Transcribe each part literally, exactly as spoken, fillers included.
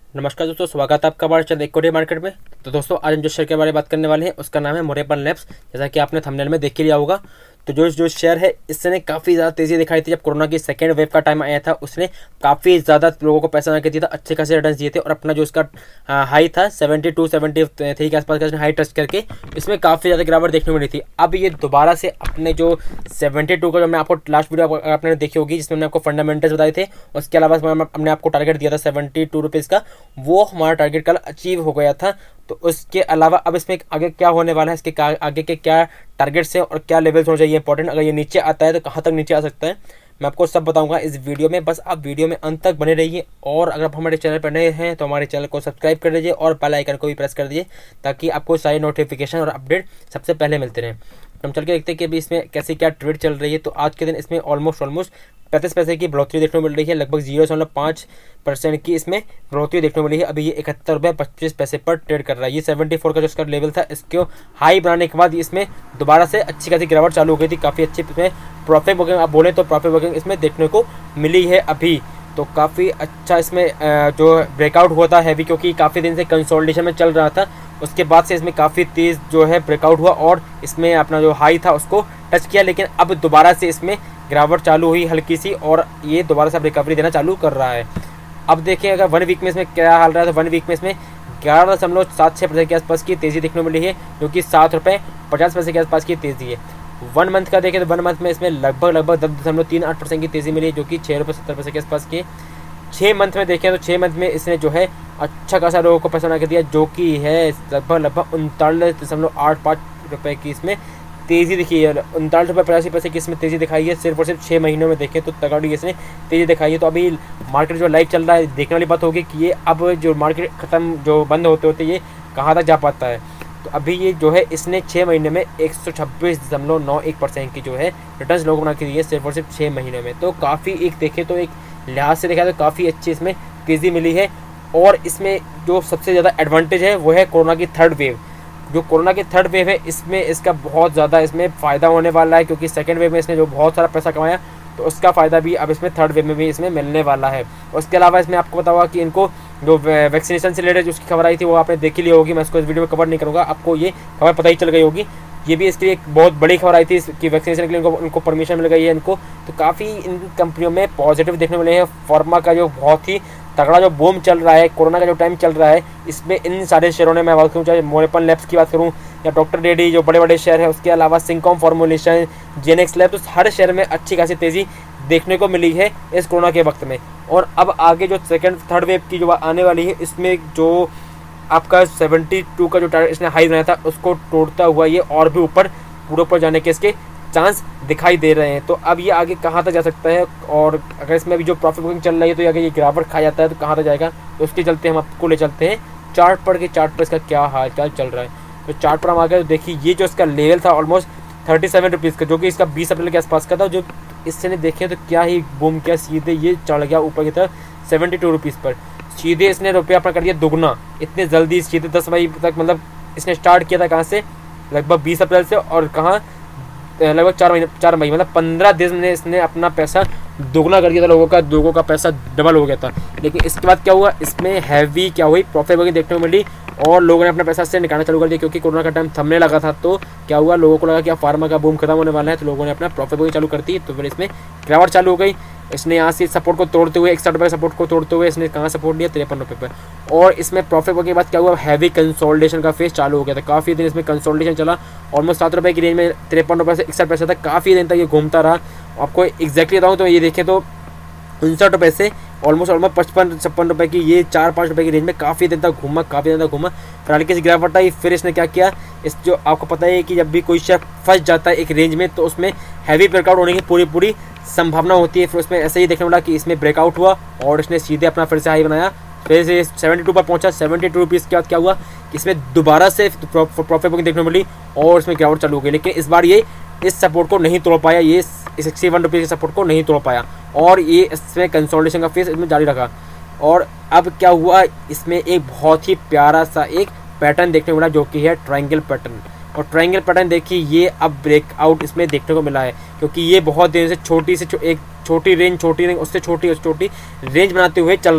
नमस्कार दोस्तों, स्वागत है आपका हमारे चैनल इक्विटी मार्केट में। तो दोस्तों, आज हम जो शेयर के बारे में बात करने वाले हैं उसका नाम है मोरेपन लैब्स। जैसा कि आपने थंबनेल में देख ही लिया होगा। तो जो जो शेयर है इसने काफ़ी ज़्यादा तेज़ी दिखाई थी जब कोरोना की सेकेंड वेव का टाइम आया था। उसने काफ़ी ज़्यादा लोगों को पैसा लगा के दिया था, अच्छे खासे रिटर्न दिए थे और अपना जो इसका हाई था सेवेंटी टू सेवेंटी थ्री के आसपास का इसने हाई टच करके इसमें काफ़ी ज़्यादा गिरावट देखने को मिली थी। अब ये दोबारा से अपने जो सेवेंटी टू का जो मैं आपको लास्ट वीडियो आपने देखी होगी जिसमें मैंने आपको फंडामेंटल्स बताए थे, उसके अलावा हमने आपको टारगेट दिया था सेवेंटी टू रुपीज़ का, वो हमारा टारगेट कल अचीव हो गया था। तो उसके अलावा अब इसमें आगे क्या होने वाला है, इसके आगे के क्या टारगेट्स हैं और क्या लेवल्स होने चाहिए इंपॉर्टेंट, अगर ये नीचे आता है तो कहाँ तक नीचे आ सकता है, मैं आपको सब बताऊंगा इस वीडियो में। बस आप वीडियो में अंत तक बने रहिए और अगर आप हमारे चैनल पर नए हैं तो हमारे चैनल को सब्सक्राइब कर लीजिए और बेल आइकन को भी प्रेस कर दीजिए ताकि आपको सारी नोटिफिकेशन और अपडेट सबसे पहले मिलते रहें। हम चल के देखते हैं कि अभी इसमें कैसी क्या ट्रेड चल रही है। तो आज के दिन इसमें ऑलमोस्ट ऑलमोस्ट पैंतीस पैसे की बढ़ोतरी देखने को मिल रही है, लगभग जीरो दशमलव पाँच परसेंट की इसमें बढ़ोतरी देखने को मिली है। अभी ये इकहत्तर रुपये पच्चीस पैसे पर ट्रेड कर रहा है। ये सेवेंटी फोर का जो इसका लेवल था इसको हाई बनाने के बाद इसमें दोबारा से अच्छी खासी गिरावट चालू हो गई थी, काफ़ी अच्छी इसमें प्रॉफिट बुकिंग आप बोले तो प्रॉफिट बुकिंग इसमें देखने को मिली है अभी। तो काफ़ी अच्छा इसमें जो ब्रेकआउट हुआ था हैवी, क्योंकि काफ़ी दिन से कंसोलिडेशन में चल रहा था, उसके बाद से इसमें काफ़ी तेज़ जो है ब्रेकआउट हुआ और इसमें अपना जो हाई था उसको टच किया, लेकिन अब दोबारा से इसमें गिरावट चालू हुई हल्की सी और ये दोबारा से रिकवरी देना चालू कर रहा है। अब देखिए अगर वन वीक में इसमें क्या हाल रहा है, तो वन वीक में इसमें ग्यारह दशमलव सात छः परसेंट के आसपास की तेज़ी देखने को मिली है, जो कि सात रुपये पचास पैसे के आसपास की तेज़ी है। वन मंथ का देखें तो वन मंथ में इसमें लगभग लगभग दस दशमलव तीन आठ परसेंट की तेज़ी मिली है, जो कि छः रुपये सत्तर पैसे के आसपास की। छः मंथ में देखें तो छः मंथ में इसने जो है अच्छा खासा लोगों को पैसा बना के दिया, जो कि है लगभग लगभग उनतालीस दशमलव आठ पाँच रुपये की इसमें तेज़ी दिखी है। उनतालीस रुपये पचासी पैसे की इसमें तेज़ी दिखाई है, सिर्फ और सिर्फ छः महीनों में देखें तो तगड़ी इसने तेज़ी दिखाई है। तो अभी मार्केट जो लाइव चल रहा है, देखने वाली बात होगी कि ये अब जो मार्केट ख़त्म जो बंद होते होते ये कहाँ तक जा पाता है। तो अभी ये जो है इसने छः महीने में एक सौ छब्बीस दशमलव नौ एक परसेंट की जो है रिटर्न लोगों को बना के दी है, सिर्फ और सिर्फ छः महीने में। तो काफ़ी एक देखें तो एक लिहाज से देखा तो काफ़ी अच्छी इसमें तेज़ी मिली है। और इसमें जो सबसे ज़्यादा एडवांटेज है वो है कोरोना की थर्ड वेव। जो कोरोना की थर्ड वेव है इसमें इसका बहुत ज़्यादा इसमें फ़ायदा होने वाला है, क्योंकि सेकेंड वेव में इसने जो बहुत सारा पैसा कमाया तो उसका फ़ायदा भी अब इसमें थर्ड वेव में भी इसमें मिलने वाला है। उसके अलावा इसमें आपको पता होगा कि इनको जो वैक्सीनेशन से रिलेटेड उसकी खबर आई थी वो आपने देख ही ली होगी, मैं इसको इस वीडियो में कवर नहीं करूँगा, आपको ये खबर पता ही चल गई होगी। ये भी इसकी एक बहुत बड़ी खबर आई थी कि वैक्सीनेशन के लिए उनको उनको परमिशन मिल गई है इनको। तो काफ़ी इन कंपनियों में पॉजिटिव देखने मिले हैं। फार्मा का जो बहुत ही तगड़ा जो बूम चल रहा है, कोरोना का जो टाइम चल रहा है, इसमें इन सारे शेयरों ने मैं बात करूँ, चाहे मोरेपन लैब्स की बात करूँ या डॉक्टर रेड्डी जो बड़े बड़े शेयर है, उसके अलावा सिंकॉम फॉर्मुलेशन, जेनेक्स लैब, तो हर शेयर में अच्छी खासी तेज़ी देखने को मिली है इस कोरोना के वक्त में। और अब आगे जो सेकेंड थर्ड वेव की जो आने वाली है इसमें जो आपका सेवेंटी टू का जो टारगेट इसने हाई बनाया था उसको तोड़ता हुआ ये और भी ऊपर पूरे ऊपर जाने के इसके चांस दिखाई दे रहे हैं। तो अब ये आगे कहाँ तक जा सकता है, और अगर इसमें भी जो प्रॉफिट बुकिंग चल रही है तो अगर ये गिरावट खा जाता है तो कहाँ तक जाएगा, तो उसके चलते हम आपको ले चलते हैं चार्ट पर कि चार्ट पर इसका क्या हाल चाल चल रहा है। तो चार्ट पर हम आ गए तो देखिए ये जो इसका लेवल था ऑलमोस्ट थर्टी सेवन रुपीज़ का, जो कि इसका बीस अप्रैल के आसपास का था, जो इससे ने देखें तो क्या ही बूम किया, सीधे ये चढ़ गया ऊपर की तरफ सेवेंटी टू रुपीज़ पर। सीधे इसने रुपया अपना कर दिया दुगना इतने जल्दी, सीधे दस मई तक, मतलब इसने स्टार्ट किया था कहाँ से, लगभग बीस अप्रैल से, और कहाँ लगभग चार महीने चार मई मतलब पंद्रह दिन में इसने अपना पैसा दोगुना कर दिया था, लोगों का लोगों का पैसा डबल हो गया था। लेकिन इसके बाद क्या हुआ, इसमें हैवी क्या हुई प्रॉफिट बुकिंग देखने को मिली और लोगों ने अपना पैसा से निकालना चालू कर दिया, क्योंकि कोरोना का टाइम थमने लगा था। तो क्या हुआ, लोगों को लगा कि अब फार्मा का बूम खत्म होने वाला है, तो लोगों ने अपना प्रॉफिट बुकिंग चालू कर दी, तो फिर इसमें गिरावट चालू हो गई। इसने यहाँ से सपोर्ट को तोड़ते हुए इकसठ रुपये सपोर्ट को तोड़ते हुए इसने कहाँ सपोर्ट लिया, तिरपन रुपये पर। और इसमें प्रॉफिट के बाद क्या हुआ, हैवी कंसोलिडेशन का फेज चालू हो गया था। काफ़ी दिन इसमें कंसोलिडेशन चला, ऑलमोस्ट सात रुपये की रेंज में तिरपन रुपये से इकसठ पैसे तक काफ़ी दिन तक ये घूमता रहा। आपको एग्जैक्टली बताऊँ तो ये देखें तो उनसठ रुपये से ऑलमोस्ट ऑलमोस्ट पचपन छप्पन रुपये की ये चार पाँच रुपये की रेंज में काफ़ी दिन तक घूमा काफ़ी दिन तक घूमा फिर हल्की सी गिरावट आई। फिर इसने क्या किया, इस जो आपको पता है कि जब भी कोई शेयर फंस जाता है एक रेंज में तो उसमें हैवी ब्रेकआउट होने की पूरी पूरी संभावना होती है। फिर उसमें ऐसे ही देखने मिला कि इसमें ब्रेकआउट हुआ और इसने सीधे अपना फिर से हाई बनाया, फिर से सेवेंटी टू पर पहुंचा। सेवेंटी टू रुपीज़ के बाद क्या हुआ, इसमें दोबारा से प्रॉफिट बुकिंग देखने को मिली और इसमें गिरावट चालू हो गई। लेकिन इस बार ये इस सपोर्ट को नहीं तोड़ पाया, ये सिक्सटी वन रुपीज़ के सपोर्ट को नहीं तोड़ पाया और ये इसमें कंसोलिडेशन का फेज इसमें जारी रखा। और अब क्या हुआ, इसमें एक बहुत ही प्यारा सा एक पैटर्न देखने को मिला, जो कि है ट्रायंगल पैटर्न। और ट्रायंगल पैटर्न देखिए ये अब ब्रेकआउट इसमें देखने को मिला है, क्योंकि ये बहुत देर से छोटी से छो, एक छोटी रेंज छोटी रेंज उससे छोटी उससे छोटी रेंज बनाते हुए चल रहा था।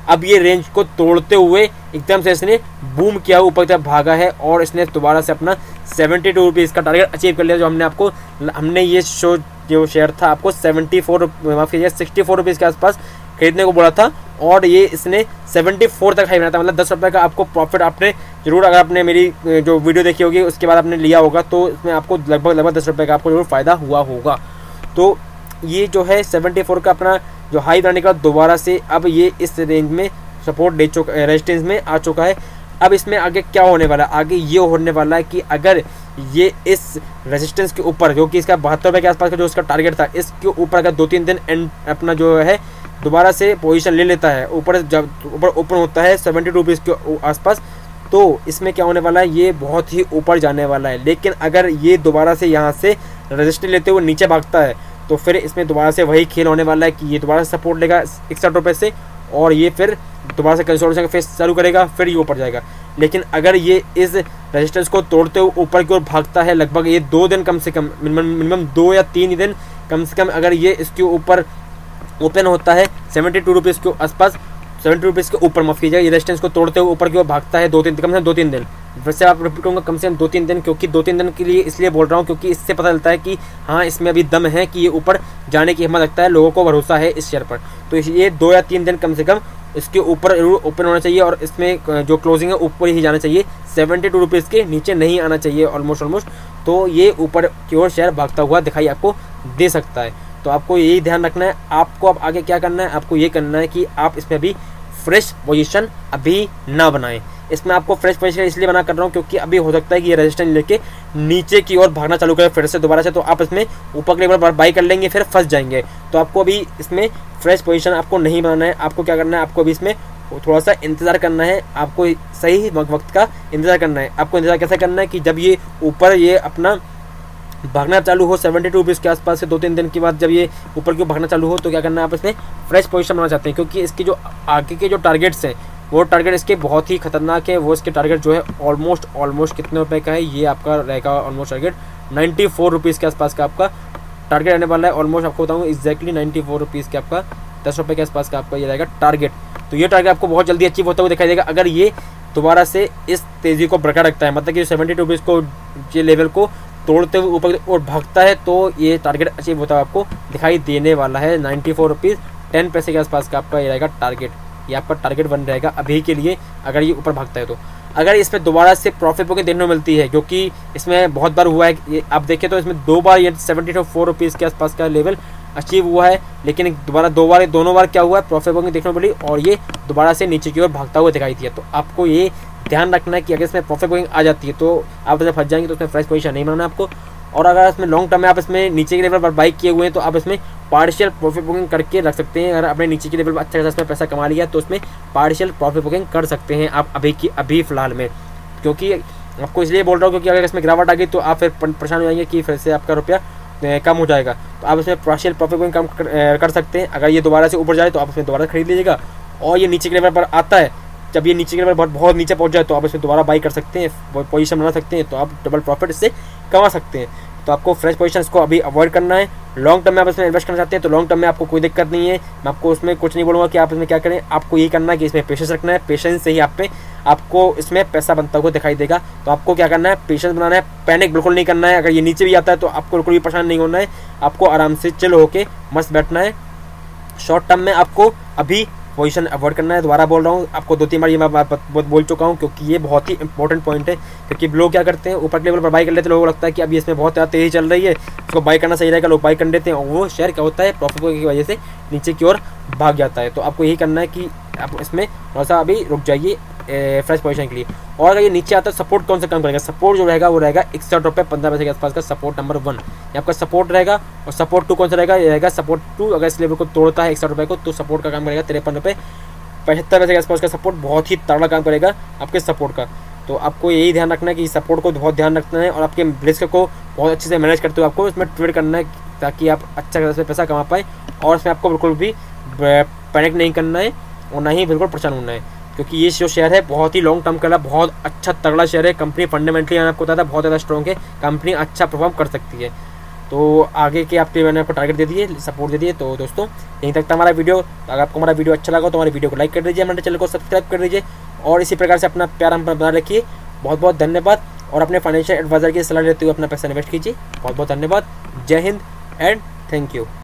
अब ये रेंज को तोड़ते हुए एकदम से इसने बूम किया, ऊपर की तरफ भागा है और इसने दोबारा से अपना सेवेंटी टू रुपीज़ का टारगेट अचीव कर लिया। जो हमने आपको हमने ये शो जो शेयर था आपको सेवेंटी फोर माफ कीजिए सिक्सटी फोर रुपीज़ के आसपास खरीदने को बोला था और ये इसने सेवेंटी फोर तक हाई बनाया था। मतलब दस रुपये का आपको प्रॉफिट आपने जरूर, अगर आपने मेरी जो वीडियो देखी होगी उसके बाद आपने लिया होगा तो इसमें आपको लगभग लगभग दस रुपये का आपको जरूर फ़ायदा हुआ होगा। तो ये जो है सेवेंटी फोर का अपना जो हाई बनाने के बाद दोबारा से अब ये इस रेंज में सपोर्ट दे चुका है, रेजिस्टेंस में आ चुका है। अब इसमें आगे क्या होने वाला है, आगे ये होने वाला है कि अगर ये इस रेजिस्टेंस के ऊपर जो कि इसका बहत्तर रुपये के आसपास का जो इसका टारगेट था, इसके ऊपर अगर दो तीन दिन एंड अपना जो है दोबारा से पोजीशन ले लेता है, ऊपर जब ऊपर ओपन होता है सेवेंटी रुपीज़ के आसपास, तो इसमें क्या होने वाला है, ये बहुत ही ऊपर जाने वाला है। लेकिन अगर ये दोबारा से यहाँ से रजिस्टर लेते हुए नीचे भागता है तो फिर इसमें दोबारा से वही खेल होने वाला है कि ये दोबारा से सपोर्ट लेगा इकसठ रुपये से और ये फिर दोबारा से कंसोलिडेशन का फेस चालू करेगा, फिर ये ऊपर जाएगा। लेकिन अगर ये इस रेजिस्टेंस को तोड़ते हुए ऊपर की ओर भागता है, लगभग ये दो दिन कम से कम मिनिमम मिनिमम दो या तीन दिन कम से कम अगर ये इसके ऊपर ओपन होता है सेवेंटी टू रुपीज़ के आसपास, सेवेंटी रुपीज़ के ऊपर माफ कीजिएगा, ये रेजिस्टेंस को तोड़ते हुए ऊपर की ओर भागता है दो तीन कम से कम दो तीन दिन, वैसे आप रिपीट करूँगा कम से कम दो तीन दिन, क्योंकि दो तीन दिन के लिए इसलिए बोल रहा हूँ क्योंकि इससे पता चलता है कि हाँ इसमें अभी दम है कि ये ऊपर जाने की हिम्मत रखता है, लोगों को भरोसा है इस शेयर पर। तो ये दो या तीन दिन कम से कम इसके ऊपर जरूर ओपन होना चाहिए और इसमें जो क्लोजिंग है ऊपर ही जाना चाहिए, सेवेंटी टू रुपीज़ के नीचे नहीं आना चाहिए ऑलमोस्ट ऑलमोस्ट तो ये ऊपर की ओर शेयर भागता हुआ दिखाई आपको दे सकता है। तो आपको यही ध्यान रखना है। आपको अब आगे क्या करना है, आपको ये करना है कि आप इसमें अभी फ्रेश पोजीशन अभी ना बनाएं। इसमें आपको फ्रेश पोजीशन इसलिए बना कर रहा हूँ क्योंकि अभी हो सकता है कि ये रेजिस्टेंस लेके नीचे की ओर भागना चालू करे फिर से दोबारा से, तो आप इसमें ऊपर के लेवल पर बाई कर लेंगे फिर फंस जाएंगे। तो आपको अभी इसमें फ्रेश पोजीशन आपको नहीं बनाना है। आपको क्या करना है, आपको अभी इसमें थोड़ा सा इंतज़ार करना है, आपको सही वक्त का इंतज़ार करना है। आपको इंतज़ार कैसे करना है कि जब ये ऊपर ये अपना भागना चालू हो सेवेंटी टू रुपीज़ के आसपास से दो तीन दिन के बाद जब ये ऊपर क्यों भागना चालू हो तो क्या करना है, आप इसमें फ्रेश पोजीशन बनाना चाहते हैं क्योंकि इसकी जो आगे के जो टारगेट्स हैं वो टारगेट इसके बहुत ही खतरनाक है। वो इसके टारगेट जो है ऑलमोस्ट ऑलमोस्ट कितने रुपए का है, ये आपका रहेगा almost target ninety four rupees के आसपास का आपका टारगेट रहने वाला है। ऑलमोस्ट आपको बताऊँ एक्जैक्टली नाइन्टी फोर रुपीज़ के आपका दस रुपये के आसपास का आपका ये रहेगा टारगेट। तो ये टारगेट आपको बहुत जल्दी अचीव होता हुआ दिखाई देगा अगर ये दोबारा से इस तेज़ी को बरकरार रखता है, मतलब कि सेवेंटी टू रुपीज़ को ये लेवल को तोड़ते हुए ऊपर और भागता है तो ये टारगेट अचीव होता है आपको दिखाई देने वाला है। नाइन्टी फोर रुपीज़ टेन पैसे के आसपास का आपका ये रहेगा टारगेट, ये आपका टारगेट बन रहेगा अभी के लिए अगर ये ऊपर भागता है तो। अगर इसमें दोबारा से प्रॉफिट बुकिंग देखने को मिलती है, क्योंकि इसमें बहुत बार हुआ है, ये आप देखें तो इसमें दो बार ये सेवेंटी टू फोर रुपीज़ के आसपास का लेवल अचीव हुआ है, लेकिन दोबारा दो बार दोनों बार क्या हुआ है, प्रॉफिट बुकिंग देखने को मिली और ये दोबारा से नीचे की ओर भागता हुआ दिखाई दिया। तो आपको ये ध्यान रखना है कि अगर इसमें प्रॉफिट बुकिंग आ जाती है तो आप जब फंस जाएंगे तो उसमें फ्रेश पोजीशन नहीं बनाना आपको। और अगर इसमें लॉन्ग टर्म में आप इसमें नीचे के लेवल पर बाई किए हुए हैं तो आप इसमें पार्शियल प्रॉफिट बुकिंग करके रख सकते हैं। अगर आपने नीचे के लेवल पर अच्छा खासा इसमें पैसा कमा लिया तो उसमें पार्शियल प्रॉफिट बुकिंग कर सकते हैं आप अभी की अभी फ़िलहाल में। क्योंकि आपको इसलिए बोल रहा हूँ क्योंकि अगर इसमें गिरावट आ गई तो आप फिर परेशान हो जाएंगे कि फिर से आपका रुपया कम हो जाएगा। तो आप इसमें पार्शियल प्रॉफिट बुकिंग कम कर, कर सकते हैं। अगर ये दोबारा से ऊपर जाए तो आप इसमें दोबारा खरीद लीजिएगा, और ये नीचे के लेवल पर आता है, जब ये नीचे के लेवल बहुत बहुत नीचे पहुंच जाए तो आप इसमें दोबारा बाई कर सकते हैं, पोजीशन बना सकते हैं, तो आप डबल प्रॉफिट इससे कमा सकते हैं। तो आपको फ्रेश पोजीशंस को अभी अवॉइड करना है। लॉन्ग टर्म में आप इसमें इन्वेस्ट करना चाहते हैं तो लॉन्ग टर्म में आपको कोई दिक्कत नहीं है, मैं आपको उसमें कुछ नहीं बोलूँगा कि आप इसमें क्या करें। आपको यही करना है कि इसमें पेशेंस रखना है, पेशेंस से ही आप पे आपको इसमें पैसा बनता हुआ दिखाई देगा। तो आपको क्या करना है, पेशेंस बनाना है, पैनिक बिल्कुल नहीं करना है। अगर ये नीचे भी आता है तो आपको बिल्कुल भी परेशान नहीं होना है, आपको आराम से चिल होके मस्त बैठना है। शॉर्ट टर्म में आपको अभी पोजीशन अवॉइड करना है। दोबारा बोल रहा हूँ, आपको दो तीन बार ये मैं बात बोल चुका हूँ क्योंकि ये बहुत ही इंपॉर्टेंट पॉइंट है। क्योंकि लोग क्या करते हैं, ऊपर लेवल पर बाई कर लेते हैं, लोगों को लगता है कि अभी इसमें बहुत ज़्यादा तेज़ी चल रही है, इसको बाई करना सही रहेगा, लोग बाई कर लेते हैं और वो शेयर क्या होता है प्रॉफिट की वजह से नीचे की ओर भाग जाता है। तो आपको यही करना है कि आप इसमें थोड़ा सा अभी रुक जाइए फ्रेश पोजीशन के लिए। और अगर ये नीचे आता है सपोर्ट कौन सा काम करेगा, सपोर्ट जो रहेगा वो रहेगा इकसठ रुपये पंद्रह पैसे के आसपास का सपोर्ट नंबर वन, ये आपका सपोर्ट रहेगा। और सपोर्ट टू कौन सा रहेगा, ये रहेगा सपोर्ट टू, अगर इस लेवल को तोड़ता है इकसठ रुपये को तो सपोर्ट का काम करेगा तिरपन रुपये पचहत्तर पैसे के आसपास का सपोर्ट, बहुत ही तगड़ा काम करेगा आपके सपोर्ट का। तो आपको यही ध्यान रखना है कि सपोर्ट को बहुत ध्यान रखना है और आपके रिस्क को बहुत अच्छे से मैनेज करते हुए आपको इसमें ट्रेड करना है ताकि आप अच्छा खासा पैसा कमा पाए। और इसमें आपको बिल्कुल भी पैनिक नहीं करना है और ना ही बिल्कुल परेशान होना है, क्योंकि ये जो शेयर है बहुत ही लॉन्ग टर्म का बहुत अच्छा तगड़ा शेयर है। कंपनी फंडामेंटली मैंने आपको बताया था बहुत ज़्यादा स्ट्रॉन्ग है, कंपनी अच्छा परफॉर्म कर सकती है। तो आगे के आपके मैंने आपको टारगेट दे दिए, सपोर्ट दे दिए। तो दोस्तों यहीं तक था हमारा वीडियो। तो अगर आपको हमारा वीडियो अच्छा लगा तो हमारे वीडियो को लाइक कर दीजिए, हमारे चैनल को सब्सक्राइब कर दीजिए और इसी प्रकार से अपना प्यार हम बना रखिए। बहुत बहुत धन्यवाद और अपने फाइनेंशियल एडवाइजर की सलाह लेते हुए अपना पैसा इन्वेस्ट कीजिए। बहुत बहुत धन्यवाद। जय हिंद एंड थैंक यू।